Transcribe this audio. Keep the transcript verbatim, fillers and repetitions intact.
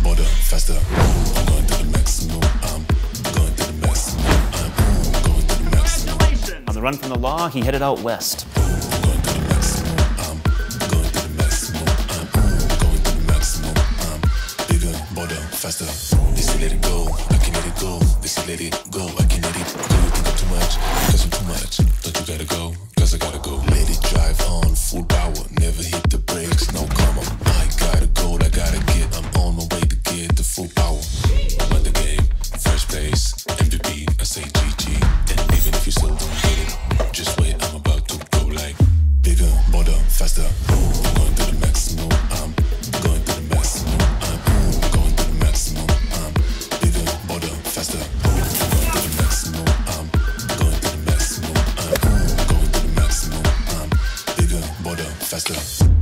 border, faster. I'm going to the maximum. I'm going to the maximum. I'm going to the maximum. On the run from the law, he headed out west. I'm going to the maximum. I'm going to the maximum. I'm going to the maximum. I'm bigger, border, faster. They say let it go, I can let it go. They say let it go, I can let it go. You think I'm too much, because I'm too much. Don't you gotta go, cause I gotta go. Let it drive on full power, never hit the brakes, no come on. I gotta go, I gotta get, I'm on my way to get the full power. I'm at the game, first place, M V P, I say G G. And even if you still don't get it, just wait, I'm about to go like bigger, border, faster. I'm going to the maximum, I'm going to the maximum. I'm going to the maximum, I'm bigger, border, faster. I'm going to the maximum, I'm going to the maximum. I'm going to the maximum, I'm bigger, border, faster.